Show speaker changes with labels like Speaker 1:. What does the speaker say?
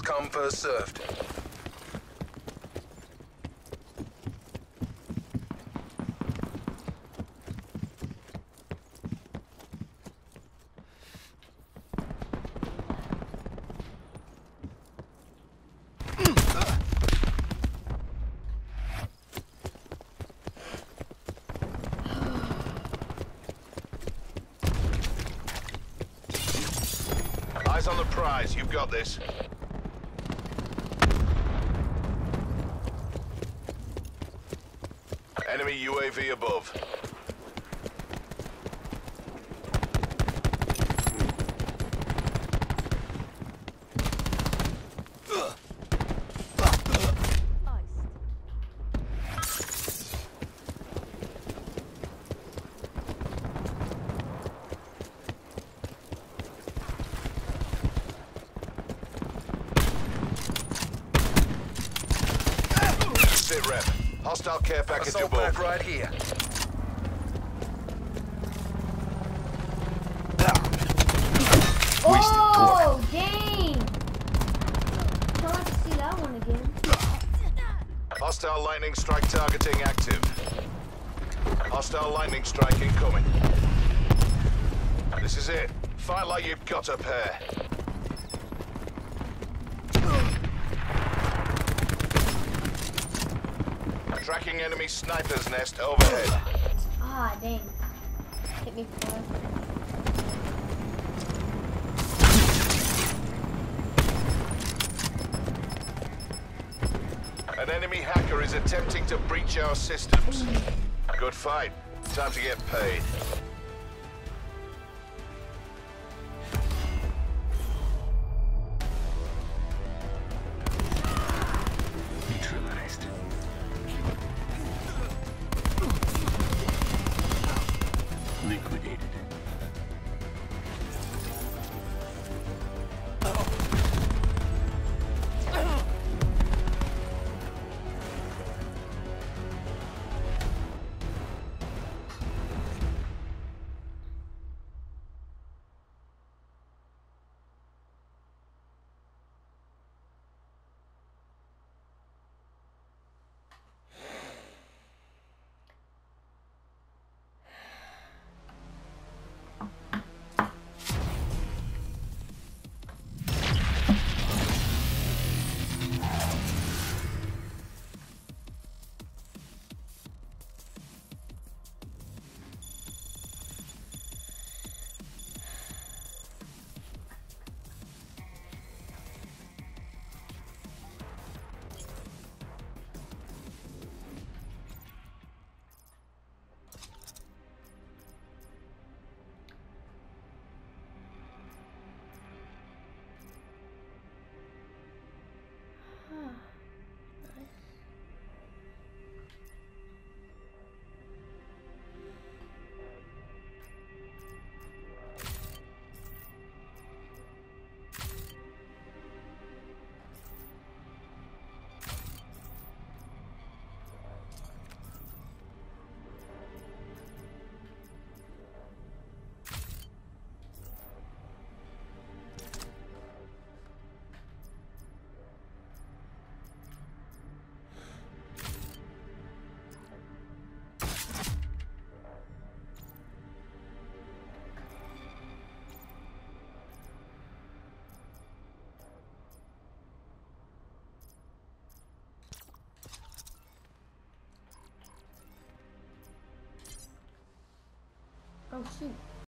Speaker 1: First come, first served.
Speaker 2: Eyes on the prize. You've got this. Enemy UAV above. Sit rep. Hostile care package
Speaker 1: Assault
Speaker 2: above.
Speaker 1: pack right here.
Speaker 3: Oh, dang! I'd like to see that one again.
Speaker 2: Hostile lightning strike targeting active. Hostile lightning strike incoming. This is it. Fight like you've got a pair. Tracking enemy sniper's nest overhead.
Speaker 3: Ah, dang. Hit me before.
Speaker 2: An enemy hacker is attempting to breach our systems. Good fight. Time to get paid.
Speaker 4: Neutralized. Liquidated.
Speaker 3: Oh shoot.